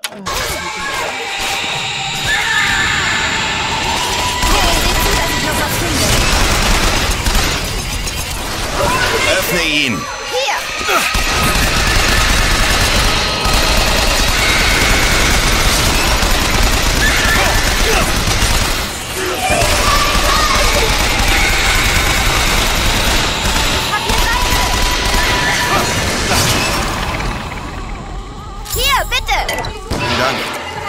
Öffne ihn! Hier! Hier, bitte! Vielen Dank.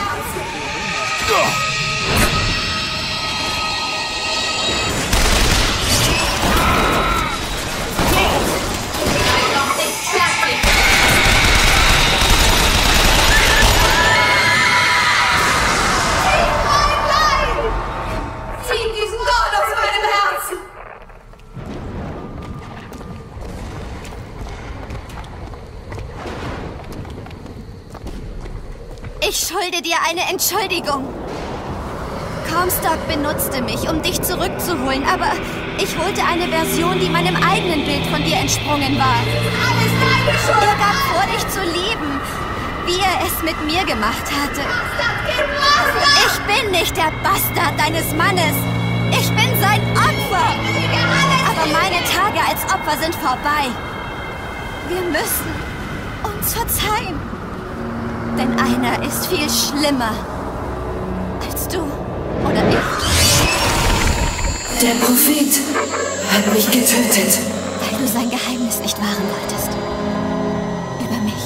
Ich schulde dir eine Entschuldigung. Comstock benutzte mich, um dich zurückzuholen, aber ich holte eine Version, die meinem eigenen Bild von dir entsprungen war. Alles deine Schuld! Er gab vor, dich zu lieben, wie er es mit mir gemacht hatte. Ich bin nicht der Bastard deines Mannes. Ich bin sein Opfer. Aber meine Tage als Opfer sind vorbei. Wir müssen uns verzeihen. Denn einer ist viel schlimmer als du oder ich. Der Prophet hat mich getötet. Weil du sein Geheimnis nicht wahren wolltest. Über mich.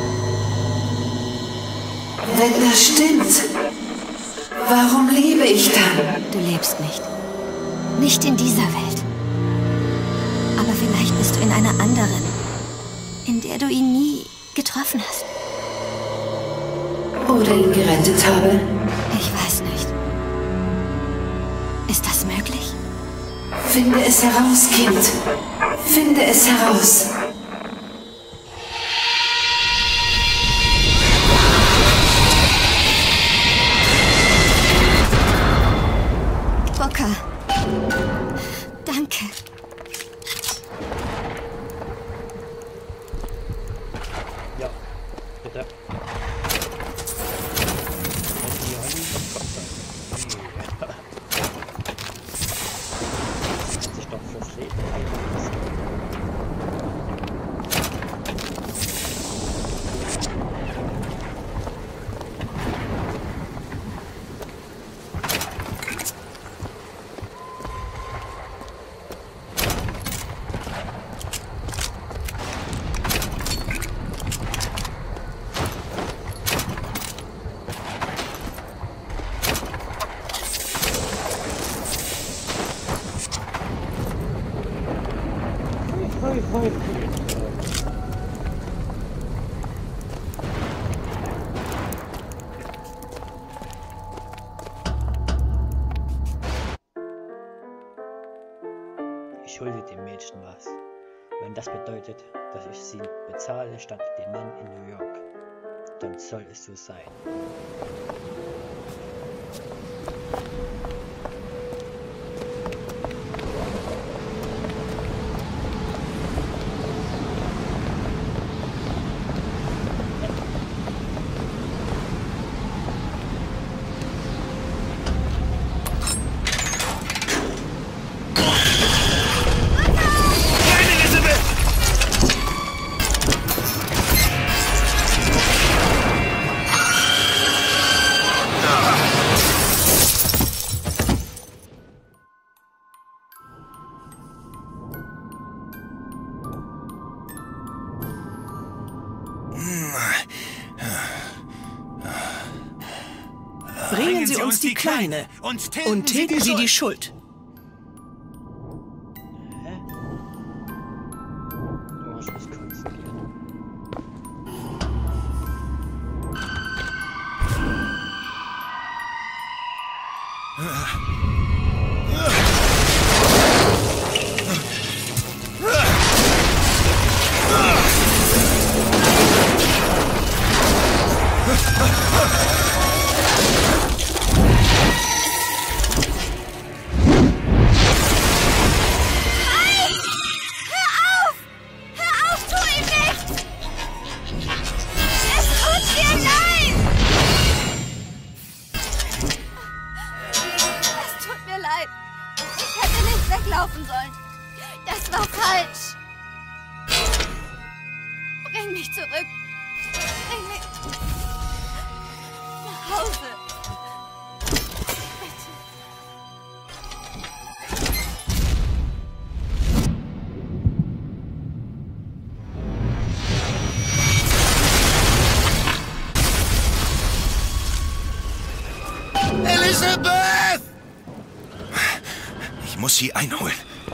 Wenn das stimmt, warum lebe ich dann? Du lebst nicht. Nicht in dieser Welt. Aber vielleicht bist du in einer anderen, in der du ihn nie getroffen hast. Oder ihn gerettet habe. Ich weiß nicht. Ist das möglich? Finde es heraus, Kind. Finde es heraus. Booker. Danke. Ja, bitte. Sich doch fürs Leben einlassen. Ich schulde dem Mädchen was. Wenn das bedeutet, dass ich sie bezahle statt dem Mann in New York, dann soll es so sein. Bringen Sie uns die Kleine und tilgen Sie die Schuld. Hä? Oh, ich muss konzentrieren. mich zurück. Bring mich nach Hause. Elizabeth! Ich muss sie einholen.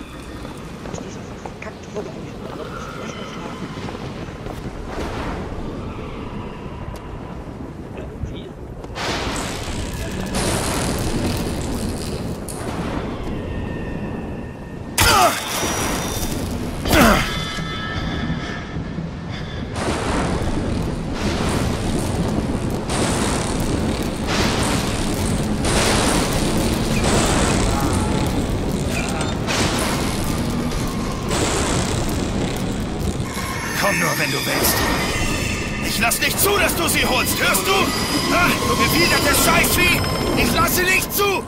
Komm nur, wenn du willst. Ich lass nicht zu, dass du sie holst. Hörst du? Ah, du gewidertes Scheißvieh! Ich lasse nicht zu!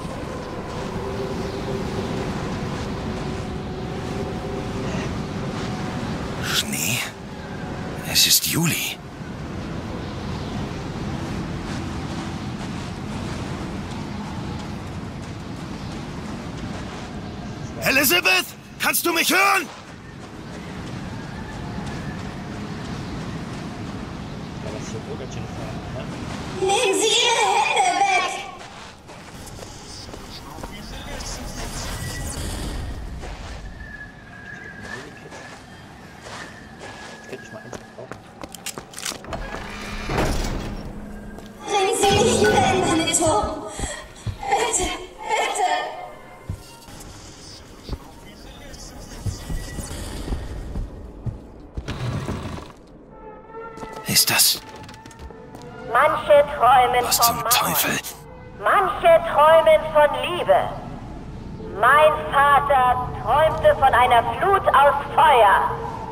Schnee? Es ist Juli. Elizabeth? Kannst du mich hören? Nehmen Sie Ihre Hände weg! Bringen Sie mich wieder in meine Turm! Bitte, bitte! Ist das... Manche träumen Was vom zum Mauern. Teufel? Manche träumen von Liebe. Mein Vater träumte von einer Flut aus Feuer.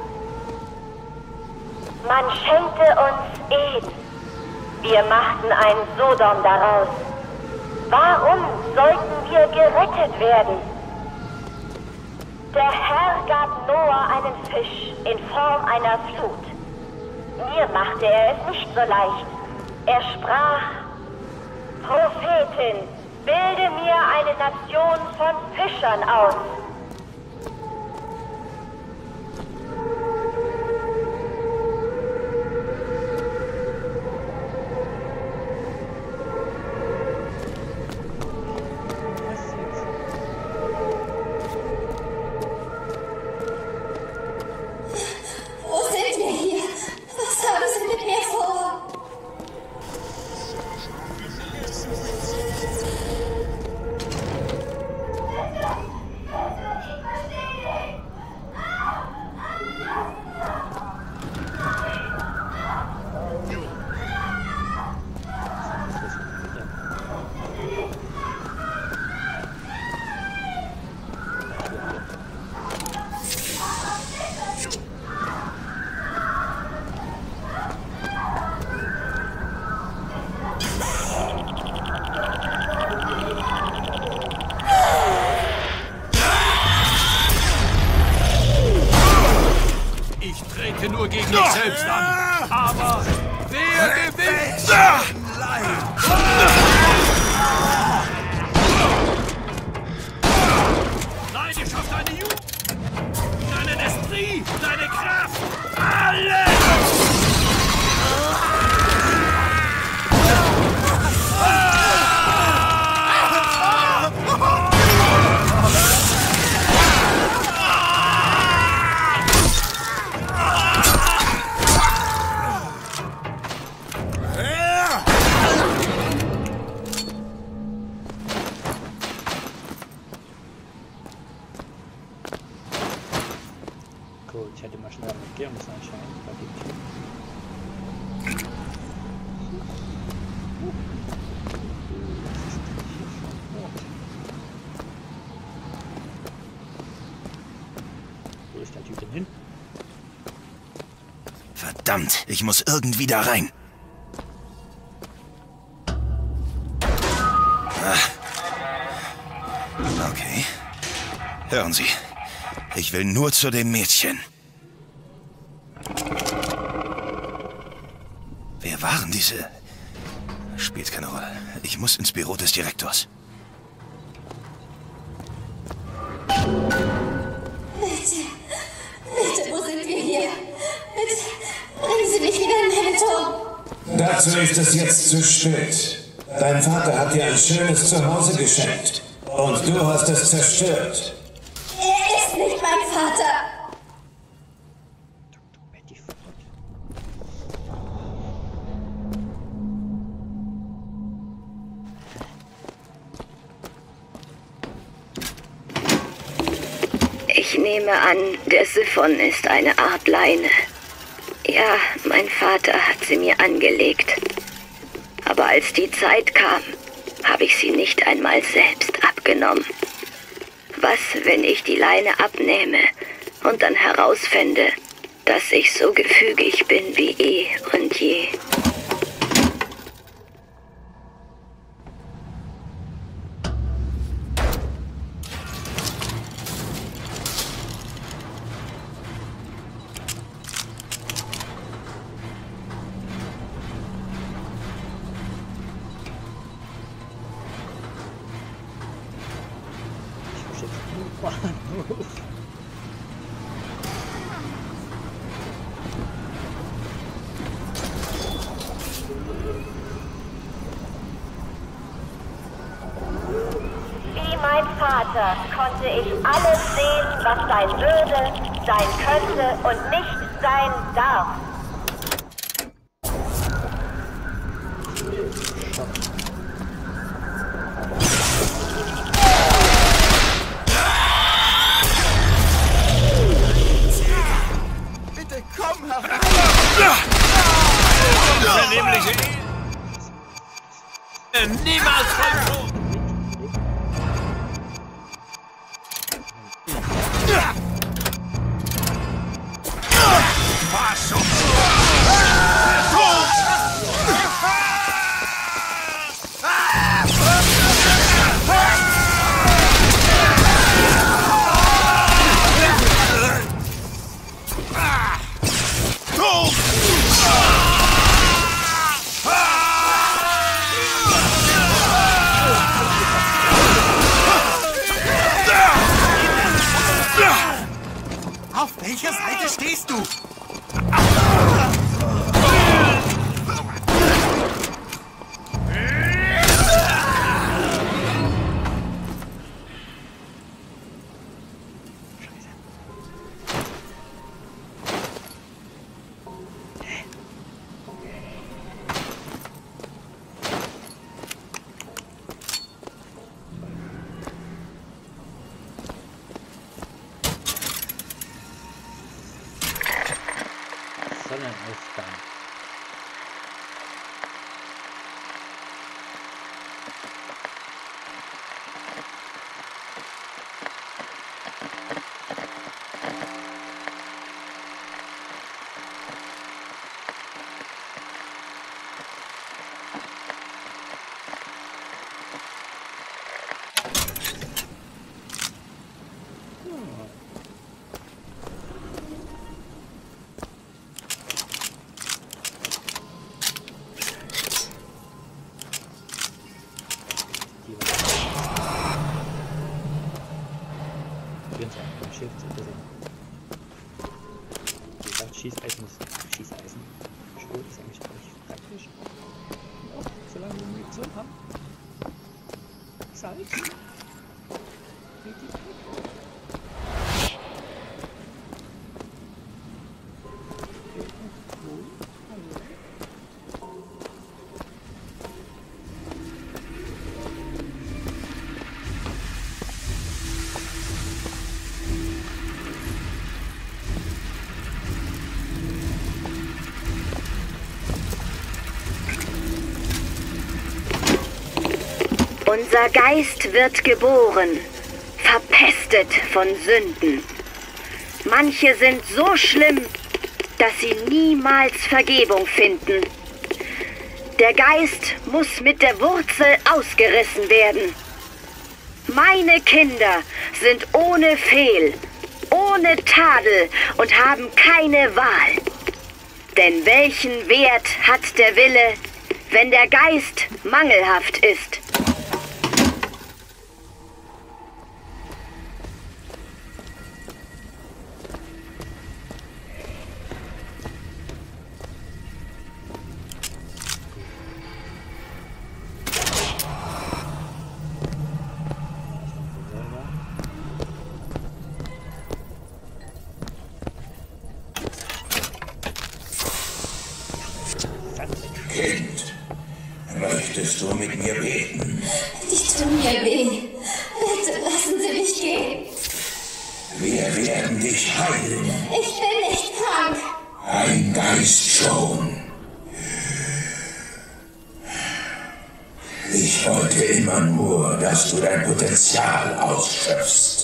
Man schenkte uns Eden. Wir machten ein Sodom daraus. Warum sollten wir gerettet werden? Der Herr gab Noah einen Fisch in Form einer Flut. Mir machte er es nicht so leicht. Er sprach: Prophetin, bilde mir eine Nation von Fischern aus. Wo sind wir hier? Was haben Sie mit mir vor? Ich trete nur gegen mich selbst an. Aber wer gewinnt? Leidenschaft, deine Jugend, deinen Esprit, deine Kraft, alles! Gut, ich hätte mal schnell markieren müssen anscheinend bei dem Typ. Wo ist der Typ denn hin? Verdammt, ich muss irgendwie da rein. Okay. Hören Sie, ich will nur zu dem Mädchen. Wer waren diese? Spielt keine Rolle. Ich muss ins Büro des Direktors. Bitte, wo sind wir hier? Bitte, bringen Sie mich wieder in den Turm. Dazu ist es jetzt zu spät. Dein Vater hat dir ein schönes Zuhause geschenkt. Und du hast es zerstört. Er ist nicht mein Vater. Ich nehme an, der Siphon ist eine Art Leine. Ja, mein Vater hat sie mir angelegt. Aber als die Zeit kam, habe ich sie nicht einmal selbst abgenommen. Was, wenn ich die Leine abnehme und dann herausfände, dass ich so gefügig bin wie eh und je? Wie mein Vater konnte ich alles sehen, was sein würde, sein könnte und nicht sein darf. Bitte komm herein! Vernehmliche niemals vollzogen! Auf welcher Seite stehst du? Sonnenaufgang. Schiff zu versehen. Wie gesagt, Schießeisen ist Schießeisen. Schrot ist eigentlich auch nicht praktisch. Und auch solange wir Munition haben. Salz. Unser Geist wird geboren, verpestet von Sünden. Manche sind so schlimm, dass sie niemals Vergebung finden. Der Geist muss mit der Wurzel ausgerissen werden. Meine Kinder sind ohne Fehl, ohne Tadel und haben keine Wahl. Denn welchen Wert hat der Wille, wenn der Geist mangelhaft ist? Kind, möchtest du mit mir beten? Die tun mir weh. Bitte lassen Sie mich gehen. Wir werden dich heilen. Ich bin nicht krank. Ein Geist schon. Ich wollte immer nur, dass du dein Potenzial ausschöpfst.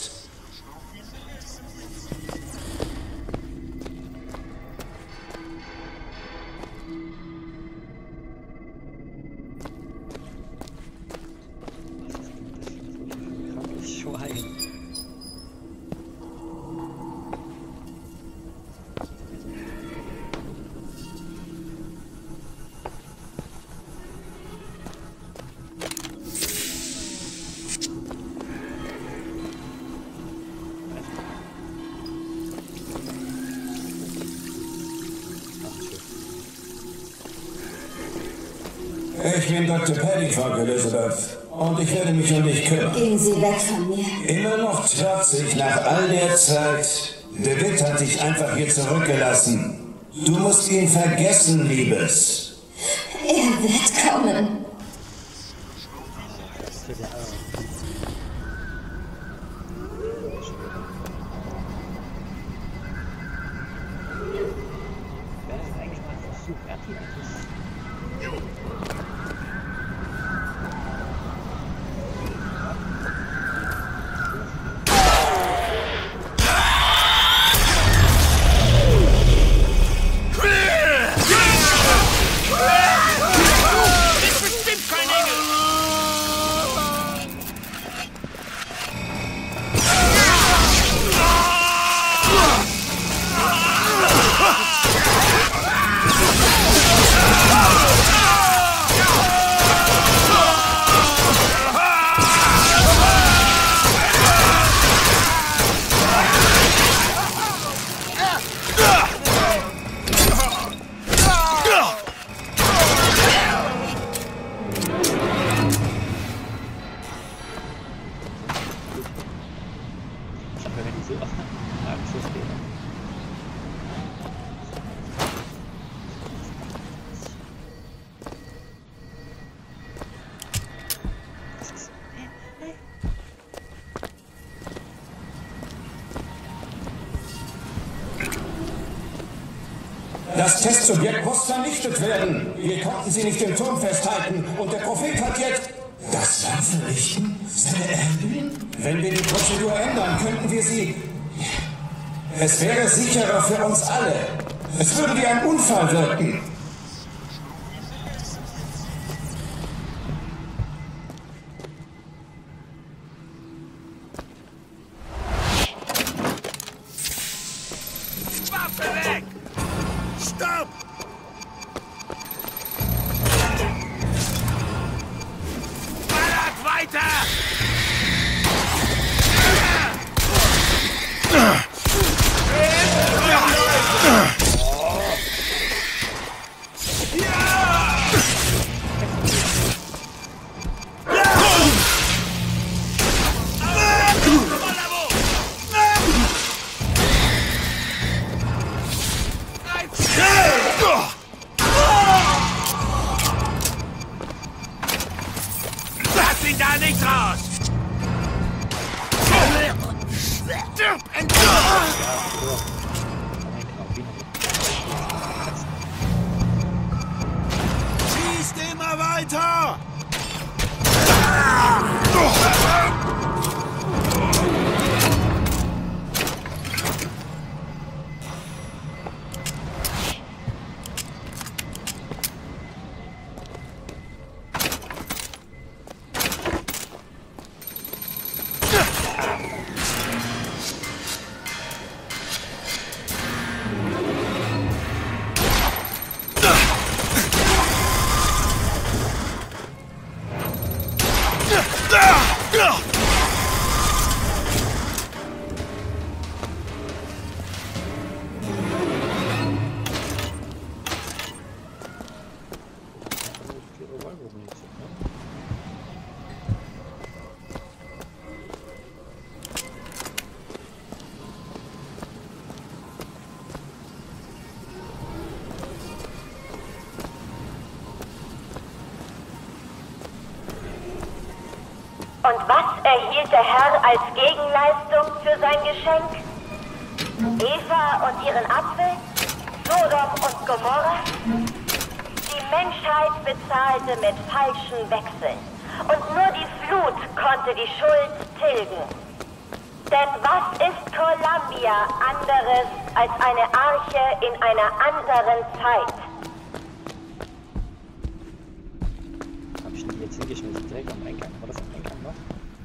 Ich bin Dr. Paddyfog, Elizabeth, und ich werde mich um dich kümmern. Gehen Sie weg von mir. Immer noch trotzig nach all der Zeit. DeWitt hat dich einfach hier zurückgelassen. Du musst ihn vergessen, Liebes. Er wird kommen. Das Testsubjekt muss vernichtet werden. Wir konnten sie nicht im Turm festhalten und der Prophet hat jetzt... Das Land verrichten? Seine Erbin? Wenn wir die Prozedur ändern, könnten wir sie... Es wäre sicherer für uns alle. Es würde wie ein Unfall wirken. Waffe weg! Stopp! Ballert weiter! Lass ihn da nicht raus! Stirb schießt immer weiter! Und was erhielt der Herr als Gegenleistung für sein Geschenk? Eva und ihren Apfel? Sodom und Gomorra? Die Menschheit bezahlte mit falschen Wechseln. Und nur die Flut konnte die Schuld tilgen. Denn was ist Columbia anderes als eine Arche in einer anderen Zeit? Hab ich die jetzt hingeschmissen? Direkt am Eingang. War das am Eingang noch?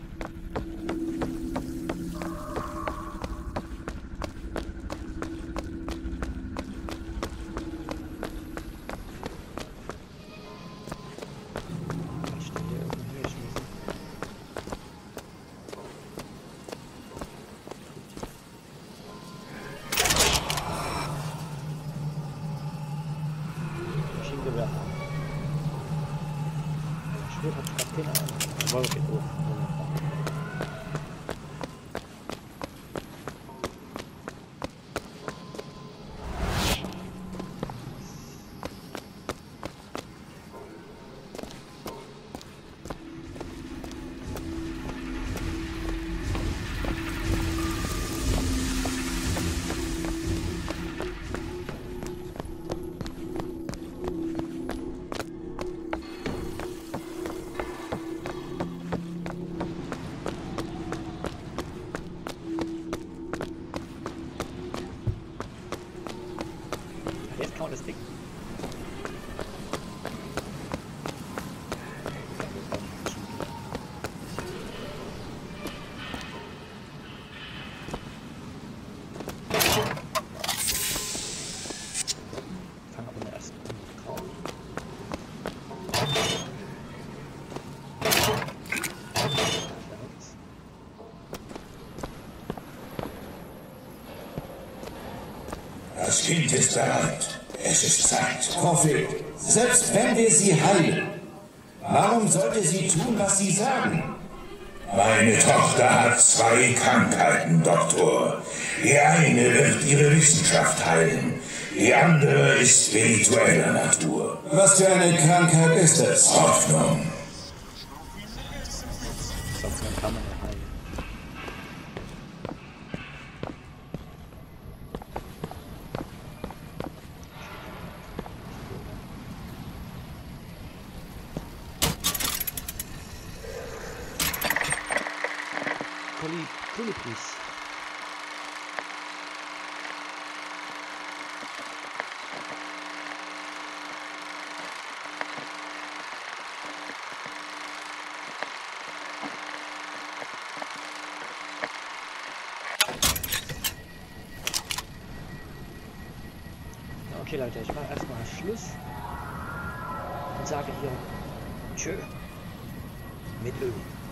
Das Ding. Fang aber mal erst an. Das Kind ist bereit. Es ist Zeit. Prophet, selbst wenn wir sie heilen, warum sollte sie tun, was sie sagen? Meine Tochter hat 2 Krankheiten, Doktor. Die eine wird ihre Wissenschaft heilen. Die andere ist spiritueller Natur. Was für eine Krankheit ist es? Hoffnung. Kolibris. Okay Leute, ich mache erstmal Schluss und sage hier tschö mit Öl.